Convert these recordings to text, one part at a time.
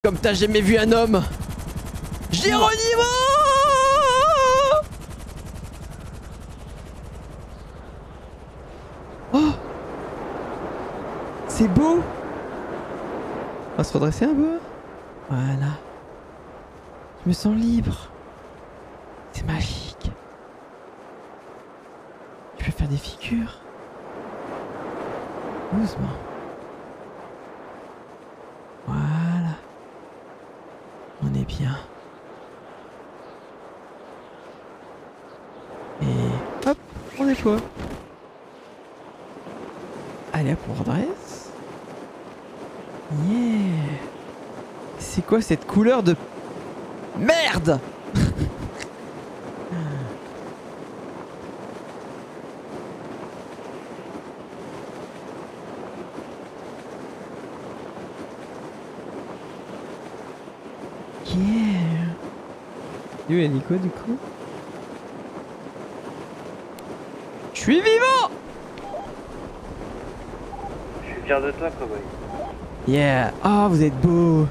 Comme t'as jamais vu un homme. Géronimo! Oh! C'est beau! On va se redresser un peu. Voilà. Je me sens libre. C'est magique. Je peux faire des figures. Doucement. Voilà. On est bien. Et hop, on déploie. Allez hop, on redresse. Yeah. C'est quoi cette couleur de merde? Yeah. Où est Nico du coup? Je suis vivant! Je suis fier de toi, cowboy. Yeah. Oh, vous êtes beau.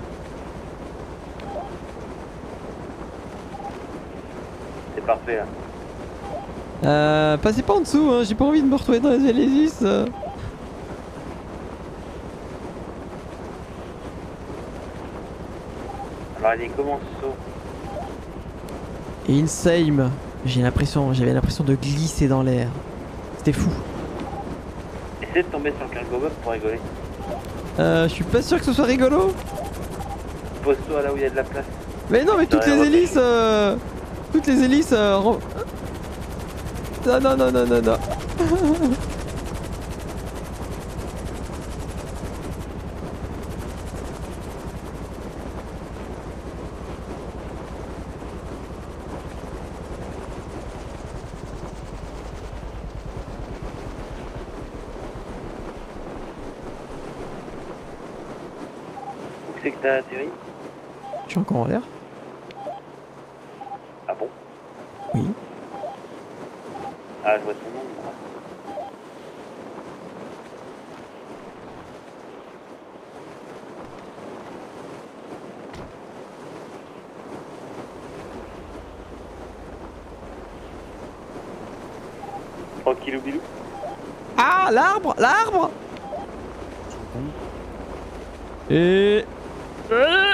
C'est parfait là. Passez pas en dessous, hein. J'ai pas envie de me retrouver dans les Elysis. Alors il est comment ce saut? Et insane. J'avais l'impression de glisser dans l'air. C'était fou. Essaie de tomber sur le cargo pour rigoler. Je suis pas sûr que ce soit rigolo. Pose-toi là où il y a de la place. Mais non, mais toutes les hélices, toutes les hélices, non, non, non, non, non, non. Où c'est que t'as atterri? Je suis encore en l'air. Ah bon? Oui. Ah, je vois ton nom. Moi. Tranquillou bilou. Ah, l'arbre, l'arbre. Et...